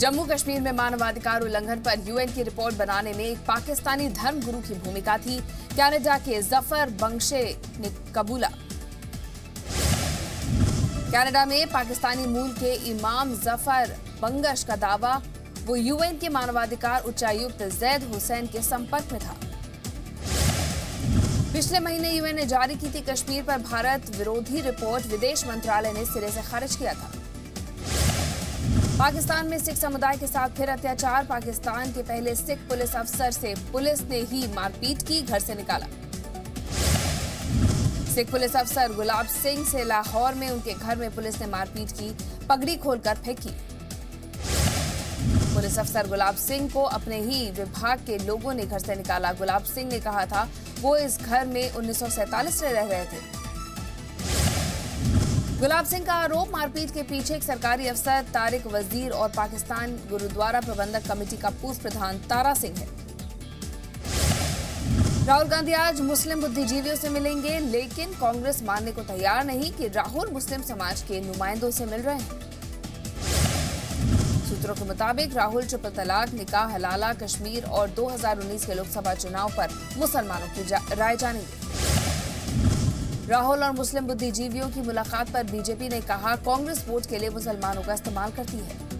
जम्मू कश्मीर में मानवाधिकार उल्लंघन पर यूएन की रिपोर्ट बनाने में एक पाकिस्तानी धर्मगुरु की भूमिका थी। कनाडा के जफर बंगशे ने कबूला। कनाडा में पाकिस्तानी मूल के इमाम जफर बंगश का दावा, वो यूएन के मानवाधिकार उच्चायुक्त जैद हुसैन के संपर्क में था। पिछले महीने यूएन ने जारी की थी कश्मीर पर भारत विरोधी रिपोर्ट, विदेश मंत्रालय ने सिरे से खारिज किया था। पाकिस्तान में सिख समुदाय के साथ फिर अत्याचार, पाकिस्तान के पहले सिख पुलिस अफसर से पुलिस ने ही मारपीट की, घर से निकाला। सिख पुलिस अफसर गुलाब सिंह से लाहौर में उनके घर में पुलिस ने मारपीट की, पगड़ी खोलकर फेंकी। पुलिस अफसर गुलाब सिंह को अपने ही विभाग के लोगों ने घर से निकाला। गुलाब सिंह ने कहा था वो इस घर में 1947 से रह रहे थे। गुलाब सिंह का आरोप, मारपीट के पीछे एक सरकारी अफसर तारिक वजीर और पाकिस्तान गुरुद्वारा प्रबंधक कमेटी का पूर्व प्रधान तारा सिंह है। राहुल गांधी आज मुस्लिम बुद्धिजीवियों से मिलेंगे, लेकिन कांग्रेस मानने को तैयार नहीं कि राहुल मुस्लिम समाज के नुमाइंदों से मिल रहे हैं। सूत्रों के मुताबिक राहुल ट्रिपल तलाक, निकाह हलाला, कश्मीर और 2019 के लोकसभा चुनाव पर मुसलमानों की राय जानेंगे। राहुल और मुस्लिम बुद्धिजीवियों की मुलाकात पर बीजेपी ने कहा, कांग्रेस वोट के लिए मुसलमानों का इस्तेमाल करती है।